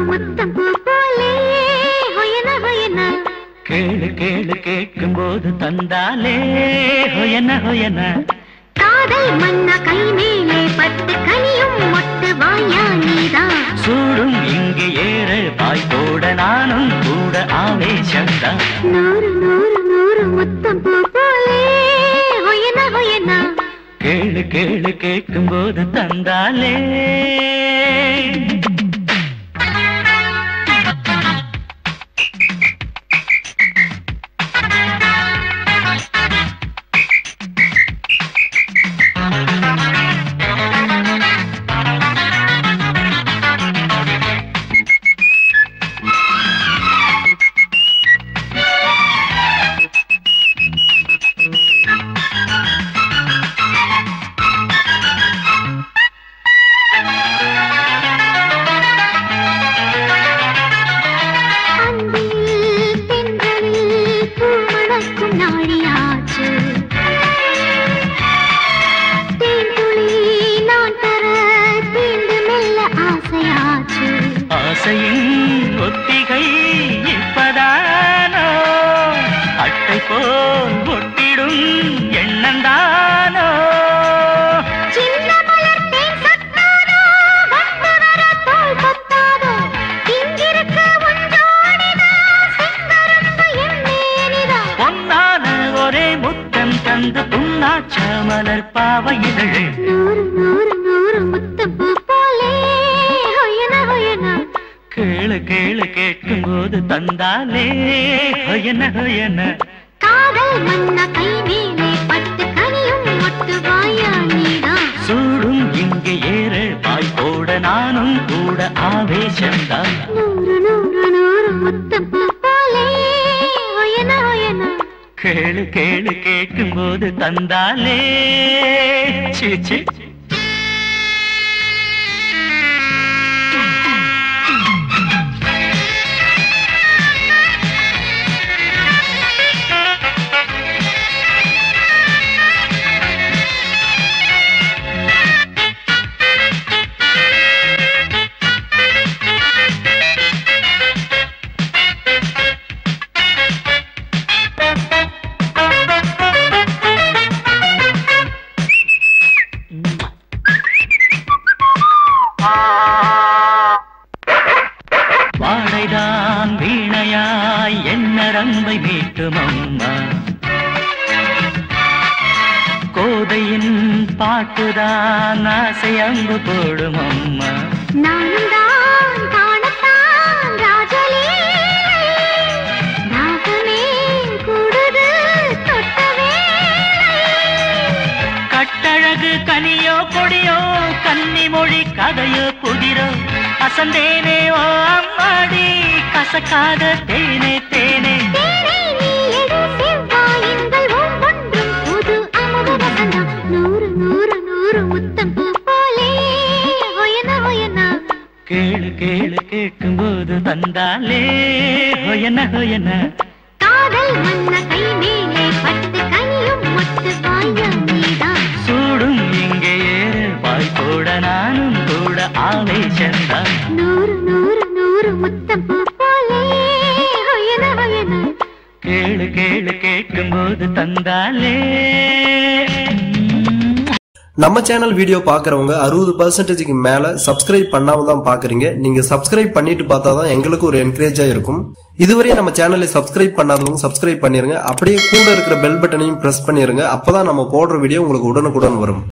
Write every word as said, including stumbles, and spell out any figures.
முத்தம் பூ போலே ஹொயன ஹொயன கேளு கேளு கேட்கும் போது தந்தாலே ஹொயன ஹொயன காதல் மன்னா கை மேலே பட்டு கனியும் மொட்டு வாயா நீதான் சூடும் இங்கே ஏற பாய் போட நானும் கூட ஆவேசம்தான் நூறு நூறு நூறு முத்தம் பூ போலே ஹொயன ஹொயன கேளு கேளு கேட்கும் போது தந்தாலே ஆசையின் ஒத்திகை இப்பதானோ அட்டை போல் ஒட்டிடும் எண்ணந்தானோ சின்ன மலர் தேன் சத்தானோ வந்து வர தோள் பத்தாதோ இங்கிருக்க ஒன்றோடிதான் செங்கரும்பு எம்மேனிதா பொன்னான ஒரே முத்தம் தந்து புண்ணாச்ச மலர் பாவை இதழு நூறு நூறு நூறு முத்தம் பூ போலே ஹொயன ஹொயன கேளு கேளு கேட்கும் போது தந்தாலே ஹொயன ஹொயன காதல் மன்னா கை மேலே பட்டு கனியும் மொட்டு வாயா நீதான் சூடும் இங்கே ஏற பாய் போட நானும் கூட ஆவேசம்தான் நூறு நூறு நூறு முத்தம் பூ போலே ஹொயன ஹொயன கேளு கேளு கேட்கும் போது தந்தாலே சீச்சி வாடைதான் வீணையாய் என்ன ரம்பை மீட்டும் அம்மா கோதையின் பாட்டுதான் ஆசை அம்பு போடும் அம்மா நானும் தான் காணத்தான் ராஜலீலை நாகமே கூடுது தொட்ட வேளை கட்டழகு கனியோ கொடியோ கன்னி மொழி கதையோ புதிரோ அசந்தேனே ஓ அம்மாடி கசக்காத தேனே தேனே தேனை நீ எடு செவ்வாயின்கள் ஒவ்வொன்றும் புது அமுத வசந்தம் நூறு நூறு நூறு முத்தம் பூ போலே ஹொயன ஹொயன கேளு கேளு கேட்கும் போது தந்தாலே ஹொயன ஹொயன காதல் மன்ன கை மேலே பட்டு கனியும் மொட்டு வாயா நீதான் சூடும் இங்கே ஏறு பாய் போட நானும் கூட ஆவேசந்தான் நூறு நூறு நூறு முத்தம் பூ போலே ஹொயன ஹொயன கேளு கேளு கேட்கும் போது தந்தாலே நம்ம சேனல் வீடியோ பாக்குறவங்க அறுபது பர்சன்டேஜ்க்கு மேல சப்ஸ்கிரைப் பண்ணாம தான் பாக்குறீங்க. நீங்க சப்ஸ்கிரைப் பண்ணிட்டு பார்த்தா தான் எங்களுக்கு ஒரு என்கரேஜா இருக்கும். இதுவரை நம்ம சேனலை சப்ஸ்கிரைப் பண்ணாதவங்க சப்ஸ்கிரைப் பண்ணிருங்க. அப்படியே கூட இருக்கிற பெல் பட்டனையும் பிரஸ் பண்ணிருங்க. அப்பதான் நம்ம போடுற வீடியோ உங்களுக்கு உடனுக்குடன் வரும்.